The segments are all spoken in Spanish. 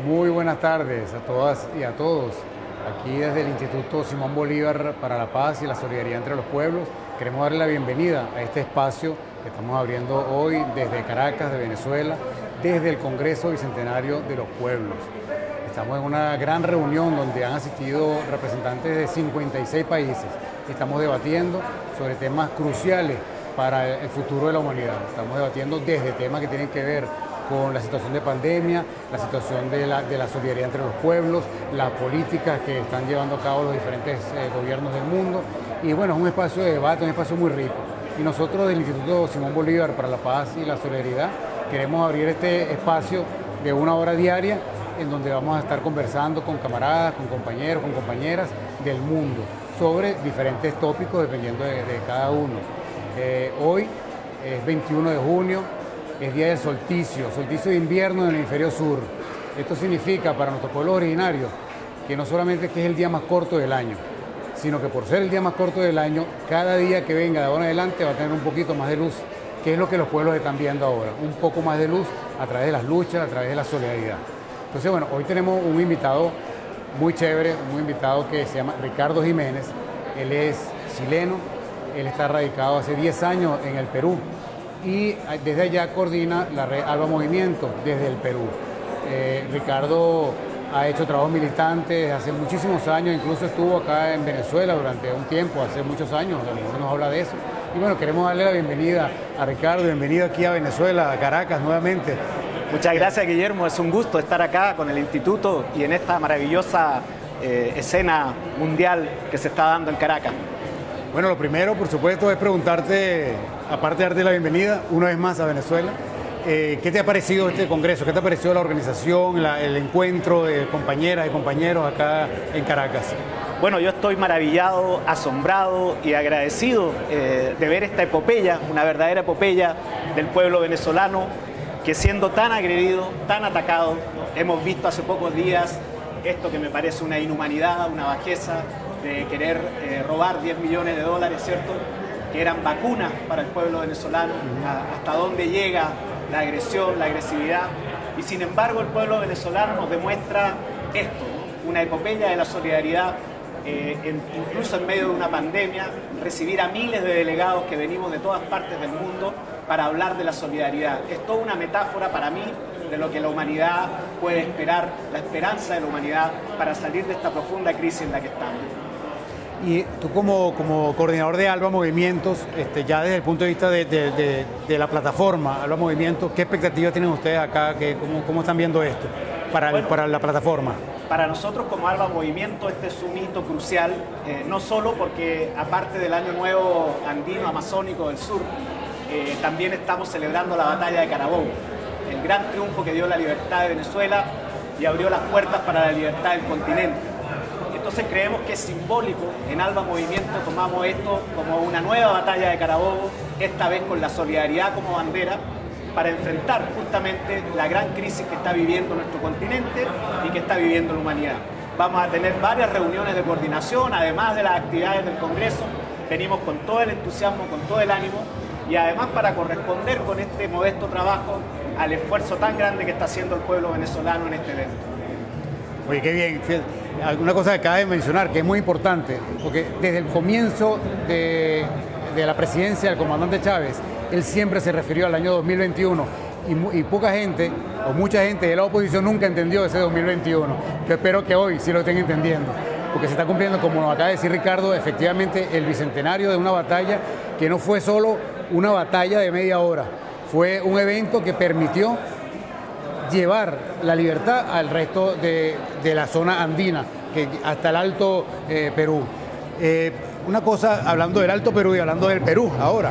Muy buenas tardes a todas y a todos. Aquí desde el Instituto Simón Bolívar para la Paz y la Solidaridad entre los Pueblos, queremos darle la bienvenida a este espacio que estamos abriendo hoy desde Caracas, de Venezuela, desde el Congreso Bicentenario de los Pueblos. Estamos en una gran reunión donde han asistido representantes de 56 países. Estamos debatiendo sobre temas cruciales para el futuro de la humanidad. Estamos debatiendo desde temas que tienen que ver con la situación de pandemia, la situación de la solidaridad entre los pueblos, las políticas que están llevando a cabo los diferentes gobiernos del mundo. Y bueno, es un espacio de debate, un espacio muy rico. Y nosotros del Instituto Simón Bolívar para la Paz y la Solidaridad queremos abrir este espacio de 1 hora diaria en donde vamos a estar conversando con camaradas, con compañeros, con compañeras del mundo sobre diferentes tópicos dependiendo de cada uno. Hoy es 21 de junio, es día del solsticio de invierno en el hemisferio sur. Esto significa para nuestros pueblos originarios que no solamente que es el día más corto del año, sino que por ser el día más corto del año, cada día que venga de ahora en adelante va a tener un poquito más de luz, que es lo que los pueblos están viendo ahora, un poco más de luz a través de las luchas, a través de la solidaridad. Entonces, bueno, hoy tenemos un invitado muy chévere, un invitado que se llama Ricardo Jiménez. Él es chileno, él está radicado hace 10 años en el Perú y desde allá coordina la red Alba Movimiento desde el Perú. Ricardo ha hecho trabajo militante hace muchísimos años, incluso estuvo acá en Venezuela durante un tiempo, hace muchos años, a lo mejor nos habla de eso. Y bueno, queremos darle la bienvenida a Ricardo, bienvenido aquí a Venezuela, a Caracas nuevamente. Muchas gracias, Guillermo, es un gusto estar acá con el Instituto y en esta maravillosa escena mundial que se está dando en Caracas. Bueno, lo primero, por supuesto, es preguntarte, aparte de darte la bienvenida una vez más a Venezuela, ¿qué te ha parecido este congreso? ¿Qué te ha parecido la organización, el encuentro de compañeras y compañeros acá en Caracas? Bueno, yo estoy maravillado, asombrado y agradecido de ver esta epopeya, una verdadera epopeya del pueblo venezolano, que siendo tan agredido, tan atacado, hemos visto hace pocos días esto que me parece una inhumanidad, una bajeza, de querer robar 10 millones de dólares, ¿cierto? Que eran vacunas para el pueblo venezolano, hasta dónde llega la agresión, la agresividad. Y sin embargo el pueblo venezolano nos demuestra esto, ¿no? Una epopeya de la solidaridad, incluso en medio de una pandemia, recibir a miles de delegados que venimos de todas partes del mundo para hablar de la solidaridad. Es toda una metáfora para mí de lo que la humanidad puede esperar, la esperanza de la humanidad para salir de esta profunda crisis en la que estamos. Y tú como coordinador de Alba Movimientos, ya desde el punto de vista de la plataforma Alba Movimientos, ¿qué expectativas tienen ustedes acá? ¿Cómo están viendo esto para la plataforma? Para nosotros como Alba Movimiento este es un hito crucial, no solo porque aparte del Año Nuevo Andino Amazónico del Sur, también estamos celebrando la batalla de Carabobo, el gran triunfo que dio la libertad de Venezuela y abrió las puertas para la libertad del continente. Entonces creemos que es simbólico, en Alba Movimiento tomamos esto como una nueva batalla de Carabobo, esta vez con la solidaridad como bandera, para enfrentar justamente la gran crisis que está viviendo nuestro continente y que está viviendo la humanidad. Vamos a tener varias reuniones de coordinación, además de las actividades del Congreso, venimos con todo el entusiasmo, con todo el ánimo, y además para corresponder con este modesto trabajo al esfuerzo tan grande que está haciendo el pueblo venezolano en este evento. Oye, qué bien. Una cosa que acaba de mencionar, que es muy importante, porque desde el comienzo de la presidencia del comandante Chávez, él siempre se refirió al año 2021 y poca gente, o mucha gente de la oposición nunca entendió ese 2021. Yo espero que hoy sí lo estén entendiendo, porque se está cumpliendo, como nos acaba de decir Ricardo, efectivamente el bicentenario de una batalla que no fue solo una batalla de media hora, fue un evento que permitió llevar la libertad al resto de la zona andina, hasta el Alto Perú. Una cosa, hablando del Alto Perú y hablando del Perú ahora,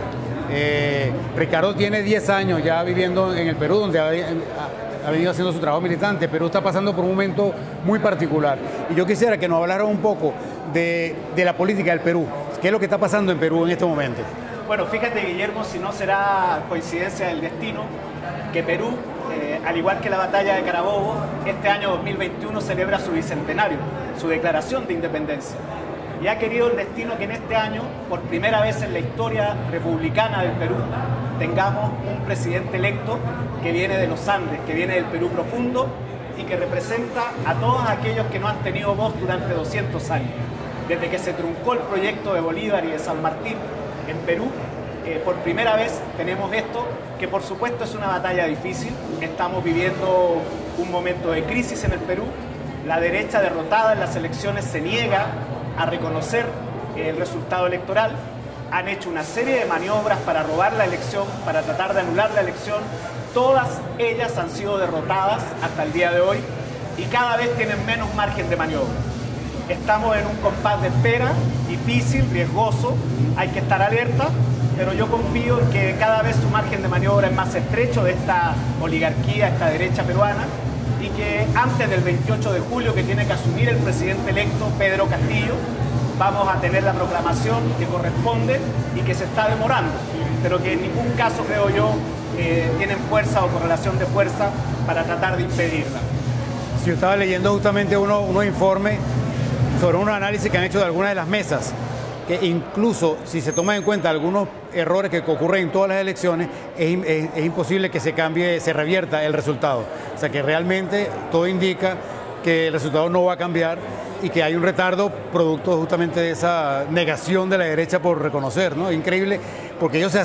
Ricardo tiene 10 años ya viviendo en el Perú, donde ha venido haciendo su trabajo militante. Perú está pasando por un momento muy particular. Y yo quisiera que nos hablara un poco de la política del Perú. ¿Qué es lo que está pasando en Perú en este momento? Bueno, fíjate, Guillermo, si no será coincidencia del destino, que Perú, al igual que la batalla de Carabobo, este año 2021 celebra su bicentenario, su declaración de independencia. Y ha querido el destino que en este año, por primera vez en la historia republicana del Perú, tengamos un presidente electo que viene de los Andes, que viene del Perú profundo, y que representa a todos aquellos que no han tenido voz durante 200 años. Desde que se truncó el proyecto de Bolívar y de San Martín en Perú, por primera vez tenemos esto, que por supuesto es una batalla difícil. Estamos viviendo un momento de crisis en el Perú. La derecha derrotada en las elecciones se niega a reconocer el resultado electoral. Han hecho una serie de maniobras para robar la elección, para tratar de anular la elección. Todas ellas han sido derrotadas hasta el día de hoy y cada vez tienen menos margen de maniobra. Estamos en un compás de espera, difícil, riesgoso, hay que estar alerta, pero yo confío en que cada vez su margen de maniobra es más estrecho de esta oligarquía, esta derecha peruana, y que antes del 28 de julio, que tiene que asumir el presidente electo Pedro Castillo, vamos a tener la proclamación que corresponde y que se está demorando, pero que en ningún caso, creo yo, tienen fuerza o correlación de fuerza para tratar de impedirla. Si yo estaba leyendo justamente unos informes sobre un análisis que han hecho de algunas de las mesas, que incluso si se toman en cuenta algunos errores que ocurren en todas las elecciones, es imposible que se cambie, se revierta el resultado. O sea que realmente todo indica que el resultado no va a cambiar y que hay un retardo producto justamente de esa negación de la derecha por reconocer, ¿no? Increíble, porque ellos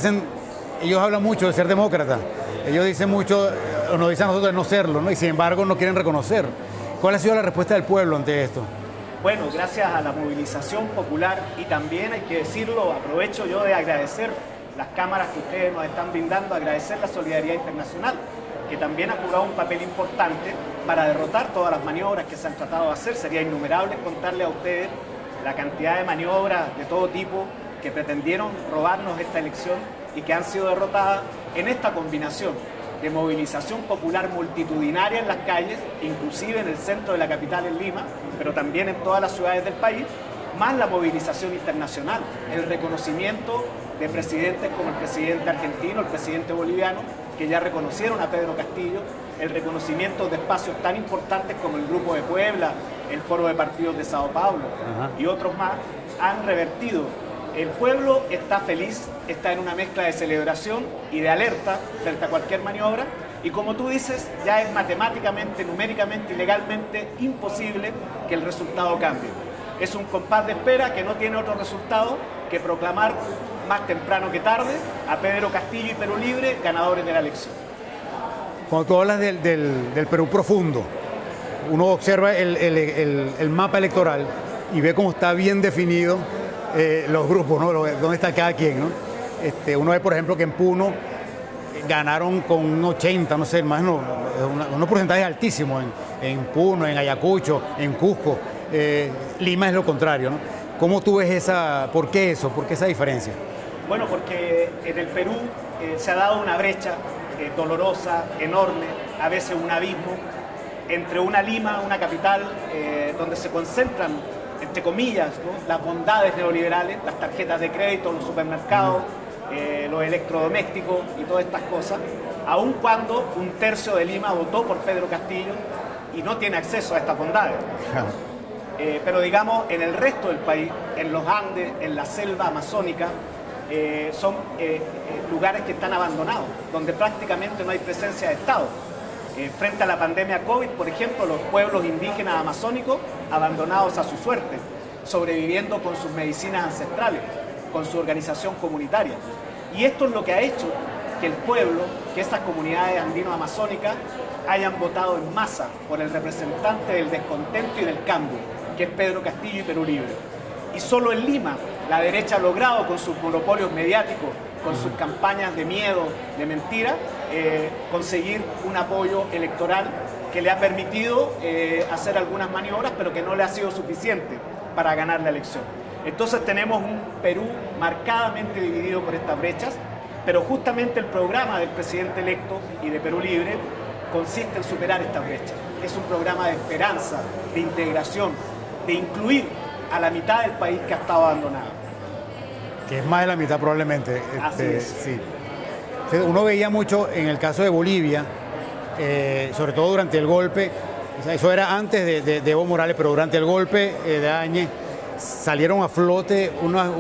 hablan mucho de ser demócratas, ellos dicen mucho, nos dicen a nosotros de no serlo, ¿no? Y sin embargo no quieren reconocer. ¿Cuál ha sido la respuesta del pueblo ante esto? Bueno, gracias a la movilización popular, y también hay que decirlo, aprovecho yo de agradecer las cámaras que ustedes nos están brindando, agradecer la solidaridad internacional, que también ha jugado un papel importante para derrotar todas las maniobras que se han tratado de hacer. Sería innumerable contarle a ustedes la cantidad de maniobras de todo tipo que pretendieron robarnos esta elección y que han sido derrotadas en esta combinación de movilización popular multitudinaria en las calles, inclusive en el centro de la capital, en Lima, pero también en todas las ciudades del país, más la movilización internacional, el reconocimiento de presidentes como el presidente argentino, el presidente boliviano, que ya reconocieron a Pedro Castillo, el reconocimiento de espacios tan importantes como el Grupo de Puebla, el Foro de Partidos de Sao Paulo y otros más, han revertido. El pueblo está feliz, está en una mezcla de celebración y de alerta frente a cualquier maniobra, y como tú dices, ya es matemáticamente, numéricamente y legalmente imposible que el resultado cambie. Es un compás de espera que no tiene otro resultado que proclamar más temprano que tarde a Pedro Castillo y Perú Libre ganadores de la elección. Cuando tú hablas del Perú profundo, uno observa el mapa electoral y ve cómo está bien definido los grupos, ¿no? Dónde está cada quien, ¿no? Uno ve, por ejemplo, que en Puno ganaron con un 80, no sé, más unos porcentajes altísimos en Puno, en Ayacucho, en Cusco. Lima es lo contrario, ¿no? ¿Cómo tú ves por qué eso? ¿Por qué esa diferencia? Bueno, porque en el Perú se ha dado una brecha dolorosa, enorme, a veces un abismo, entre una Lima, una capital, donde se concentran, entre comillas, ¿no?, las bondades neoliberales, las tarjetas de crédito, los supermercados, los electrodomésticos y todas estas cosas, aun cuando un tercio de Lima votó por Pedro Castillo y no tiene acceso a estas bondades. Pero digamos, en el resto del país, en los Andes, en la selva amazónica, son lugares que están abandonados, donde prácticamente no hay presencia de Estado. Frente a la pandemia COVID, por ejemplo, los pueblos indígenas amazónicos abandonados a su suerte, sobreviviendo con sus medicinas ancestrales, con su organización comunitaria. Y esto es lo que ha hecho que el pueblo, que estas comunidades andino-amazónicas hayan votado en masa por el representante del descontento y del cambio, que es Pedro Castillo y Perú Libre. Y solo en Lima la derecha ha logrado, con sus monopolios mediáticos, con sus campañas de miedo, de mentira, conseguir un apoyo electoral que le ha permitido hacer algunas maniobras, pero que no le ha sido suficiente para ganar la elección. Entonces tenemos un Perú marcadamente dividido por estas brechas, pero justamente el programa del presidente electo y de Perú Libre consiste en superar estas brechas. Es un programa de esperanza, de integración, de incluir a la mitad del país que ha estado abandonado. Que es más de la mitad probablemente. Así es. Sí. Uno veía mucho en el caso de Bolivia, sobre todo durante el golpe, o sea, eso era antes de Evo Morales, pero durante el golpe de Áñez salieron a flote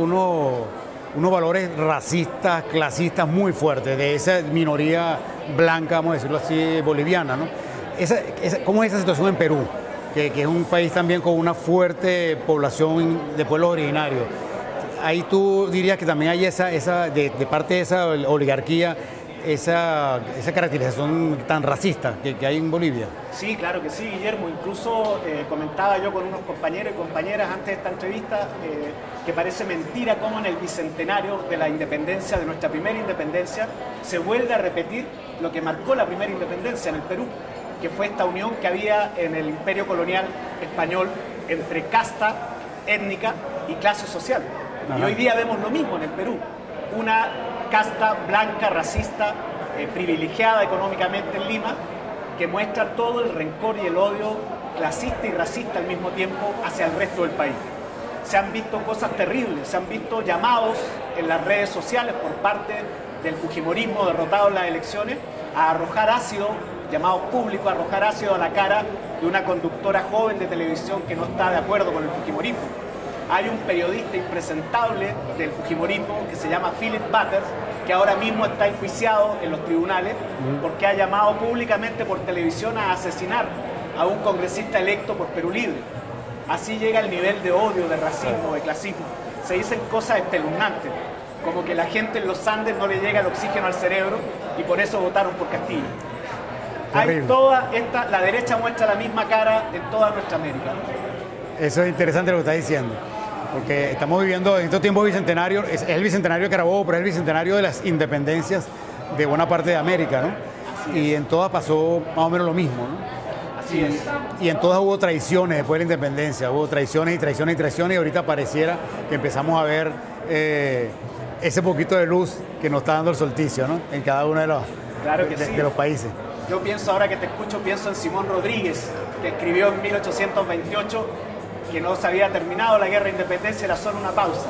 unos valores racistas, clasistas muy fuertes de esa minoría blanca, vamos a decirlo así, boliviana, ¿no? ¿Cómo es esa situación en Perú? Que es un país también con una fuerte población de pueblos originarios. Ahí tú dirías que también hay de parte de esa oligarquía, esa caracterización tan racista que hay en Bolivia. Sí, claro que sí, Guillermo. Incluso comentaba yo con unos compañeros y compañeras antes de esta entrevista que parece mentira cómo en el bicentenario de la independencia, de nuestra primera independencia, se vuelve a repetir lo que marcó la primera independencia en el Perú, que fue esta unión que había en el imperio colonial español entre casta étnica y clase social. Ajá. Y hoy día vemos lo mismo en el Perú, una casta blanca, racista, privilegiada económicamente en Lima, que muestra todo el rencor y el odio clasista y racista al mismo tiempo hacia el resto del país. Se han visto cosas terribles, se han visto llamados en las redes sociales por parte del fujimorismo derrotado en las elecciones a arrojar ácido, llamados públicos a arrojar ácido a la cara de una conductora joven de televisión que no está de acuerdo con el fujimorismo. Hay un periodista impresentable del fujimorismo que se llama Philip Butters, que ahora mismo está enjuiciado en los tribunales porque ha llamado públicamente por televisión a asesinar a un congresista electo por Perú Libre. Así llega el nivel de odio, de racismo, de clasismo. Se dicen cosas espeluznantes, como que la gente en los Andes no le llega el oxígeno al cerebro y por eso votaron por Castillo. Hay la derecha muestra la misma cara en toda nuestra América, ¿no? Eso es interesante lo que estás diciendo, porque estamos viviendo en estos tiempos bicentenarios, es el bicentenario de Carabobo, pero es el bicentenario de las independencias de buena parte de América, ¿no? Y en todas pasó más o menos lo mismo, ¿no? Así es. Y en todas hubo traiciones después de la independencia, hubo traiciones y traiciones y traiciones, y ahorita pareciera que empezamos a ver ese poquito de luz que nos está dando el solsticio, ¿no? En cada uno de los países. Yo pienso, ahora que te escucho, pienso en Simón Rodríguez, que escribió en 1828 que no se había terminado la guerra de independencia, era solo una pausa.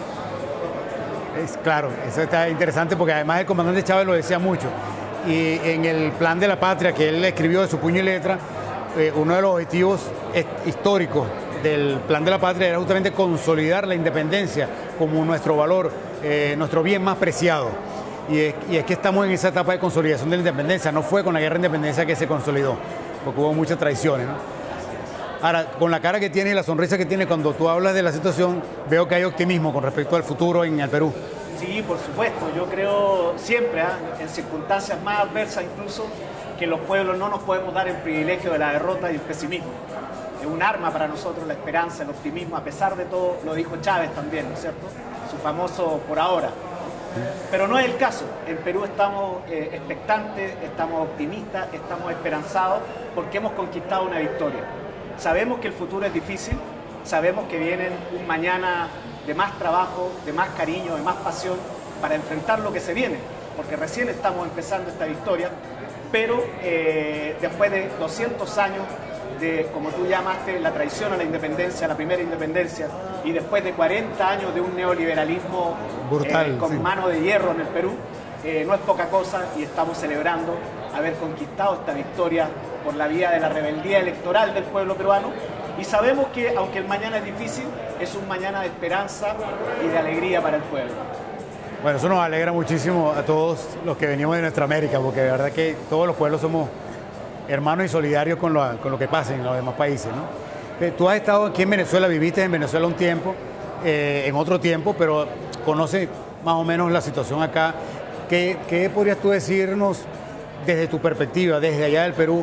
Claro, eso está interesante porque además el comandante Chávez lo decía mucho. Y en el Plan de la Patria que él escribió de su puño y letra, uno de los objetivos históricos del Plan de la Patria era justamente consolidar la independencia como nuestro valor, nuestro bien más preciado. Y es que estamos en esa etapa de consolidación de la independencia. No fue con la guerra de independencia que se consolidó, porque hubo muchas traiciones, ¿no? Ahora, con la cara que tiene y la sonrisa que tiene cuando tú hablas de la situación, veo que hay optimismo con respecto al futuro en el Perú. Sí, por supuesto. Yo creo siempre, en circunstancias más adversas incluso, que los pueblos no nos podemos dar el privilegio de la derrota y el pesimismo. Es un arma para nosotros la esperanza, el optimismo, a pesar de todo, lo dijo Chávez también, ¿no es cierto? Su famoso por ahora. Pero no es el caso. En Perú estamos expectantes, estamos optimistas, estamos esperanzados porque hemos conquistado una victoria. Sabemos que el futuro es difícil, sabemos que viene un mañana de más trabajo, de más cariño, de más pasión para enfrentar lo que se viene, porque recién estamos empezando esta victoria, pero después de 200 años de, como tú llamaste, la traición a la independencia, la primera independencia, y después de 40 años de un neoliberalismo brutal, con mano de hierro en el Perú, no es poca cosa y estamos celebrando haber conquistado esta victoria por la vía de la rebeldía electoral del pueblo peruano, y sabemos que aunque el mañana es difícil, es un mañana de esperanza y de alegría para el pueblo. Bueno, eso nos alegra muchísimo a todos los que venimos de nuestra América, porque de verdad que todos los pueblos somos hermanos y solidarios con lo que pasa en los demás países, ¿no? Tú has estado aquí en Venezuela, viviste en Venezuela un tiempo, en otro tiempo, pero conoces más o menos la situación acá. ¿Qué podrías tú decirnos desde tu perspectiva, desde allá del Perú?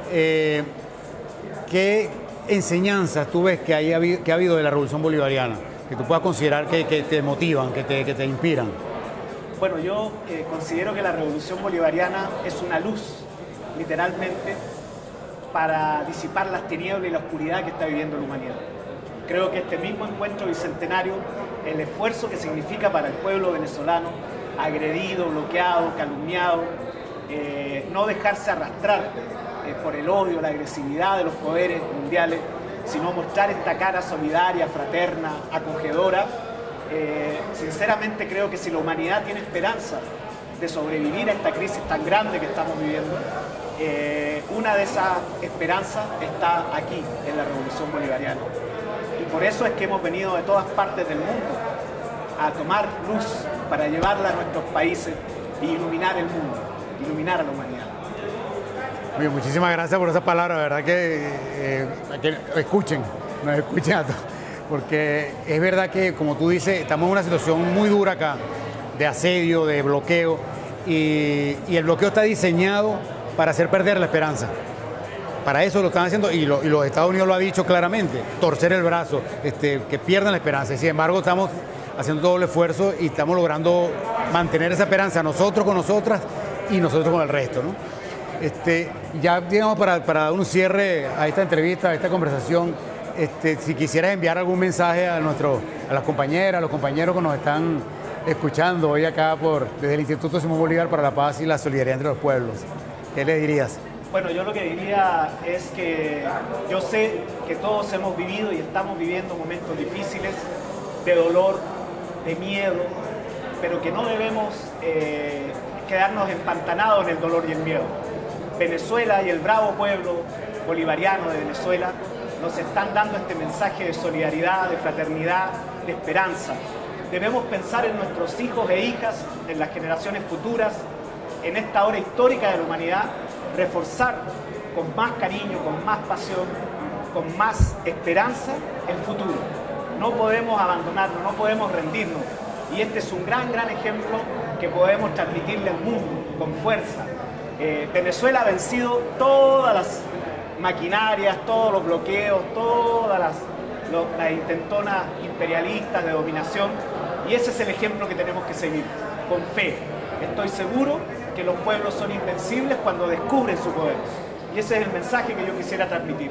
¿Qué enseñanzas tú ves que ha habido de la Revolución Bolivariana, que tú puedas considerar que te motivan, que te inspiran? Bueno, yo considero que la Revolución Bolivariana es una luz, literalmente, para disipar las tinieblas y la oscuridad que está viviendo la humanidad. Creo que este mismo encuentro bicentenario, el esfuerzo que significa para el pueblo venezolano, agredido, bloqueado, calumniado, no dejarse arrastrar por el odio, la agresividad de los poderes mundiales, sino mostrar esta cara solidaria, fraterna, acogedora. Sinceramente creo que si la humanidad tiene esperanza de sobrevivir a esta crisis tan grande que estamos viviendo, una de esas esperanzas está aquí, en la Revolución Bolivariana. Y por eso es que hemos venido de todas partes del mundo a tomar luz para llevarla a nuestros países e iluminar el mundo, iluminar a la humanidad. Oye, muchísimas gracias por esa palabra, la verdad que escuchen, nos escuchen a todos, porque es verdad que, como tú dices, estamos en una situación muy dura acá, de asedio, de bloqueo, y el bloqueo está diseñado para hacer perder la esperanza. Para eso lo están haciendo, y los Estados Unidos lo ha dicho claramente, torcer el brazo, que pierdan la esperanza. Y sin embargo, estamos haciendo doble esfuerzo y estamos logrando mantener esa esperanza, nosotros con nosotras y nosotros con el resto, ¿no? Ya digamos para dar un cierre a esta entrevista, a esta conversación, si quisieras enviar algún mensaje a las compañeras, a los compañeros que nos están escuchando hoy acá desde el Instituto Simón Bolívar para la Paz y la Solidaridad entre los Pueblos, ¿qué les dirías? Bueno, yo lo que diría es que yo sé que todos hemos vivido y estamos viviendo momentos difíciles, de dolor, de miedo, pero que no debemos quedarnos empantanados en el dolor y el miedo. Venezuela y el bravo pueblo bolivariano de Venezuela nos están dando este mensaje de solidaridad, de fraternidad, de esperanza. Debemos pensar en nuestros hijos e hijas, en las generaciones futuras, en esta hora histórica de la humanidad, reforzar con más cariño, con más pasión, con más esperanza el futuro. No podemos abandonarnos, no podemos rendirnos. Y este es un gran ejemplo que podemos transmitirle al mundo con fuerza. Venezuela ha vencido todas las maquinarias, todos los bloqueos, todas las intentonas imperialistas de dominación, y ese es el ejemplo que tenemos que seguir, con fe. Estoy seguro que los pueblos son invencibles cuando descubren su poder, y ese es el mensaje que yo quisiera transmitir.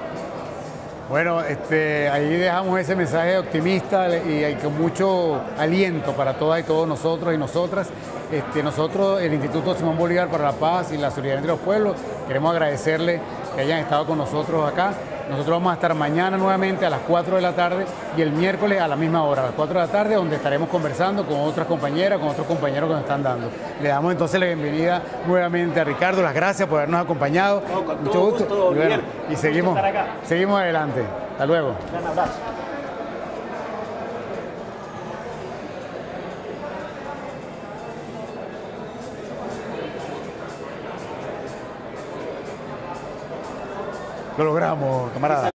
Bueno, ahí dejamos ese mensaje optimista y con mucho aliento para todas y todos nosotros y nosotras. Nosotros, el Instituto Simón Bolívar para la Paz y la Solidaridad entre los Pueblos, queremos agradecerles que hayan estado con nosotros acá. Nosotros vamos a estar mañana nuevamente a las 4 de la tarde y el miércoles a la misma hora, a las 4 de la tarde, donde estaremos conversando con otras compañeras, con otros compañeros que nos están dando. Le damos entonces la bienvenida nuevamente a Ricardo, las gracias por habernos acompañado. No, con mucho gusto. Y seguimos adelante. Hasta luego. Un gran abrazo. Lo logramos, camarada.